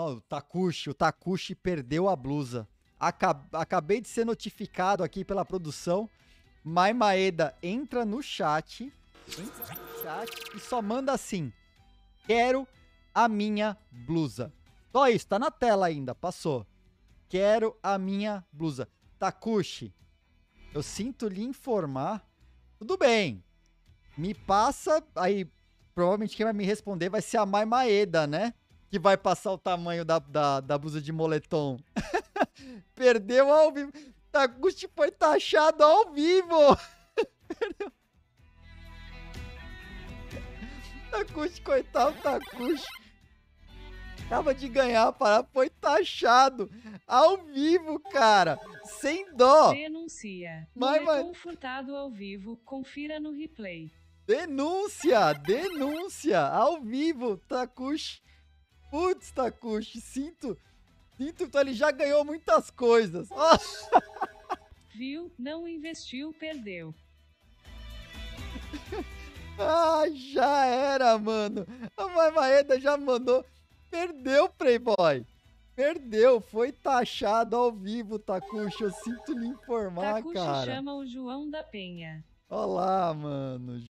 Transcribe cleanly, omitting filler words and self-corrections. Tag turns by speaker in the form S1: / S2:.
S1: O Takushi perdeu a blusa. Acabei de ser notificado aqui pela produção. Mai Maeda entra no chat e só manda assim: quero a minha blusa. Só isso, tá na tela ainda, passou. Quero a minha blusa. Takushi, eu sinto lhe informar. Tudo bem. Me passa, aí provavelmente quem vai me responder vai ser a Mai Maeda, né? Que vai passar o tamanho da blusa de moletom. Perdeu ao vivo. Takushi foi taxado ao vivo. Takushi, coitado Takushi. Acaba de ganhar a parada, foi taxado ao vivo, cara. Sem dó.
S2: Denuncia. Moletom furtado ao vivo, confira no replay.
S1: Denúncia ao vivo, Takushi. Putz, Takushi, sinto, então ele já ganhou muitas coisas.
S2: Viu? Não investiu, perdeu.
S1: Já era, mano. A Mai Maeda já mandou. Perdeu, Playboy. Perdeu, foi taxado ao vivo, Takushi. Eu sinto lhe informar,
S2: Takushi
S1: cara.
S2: chama o João da Penha.
S1: Olá, mano.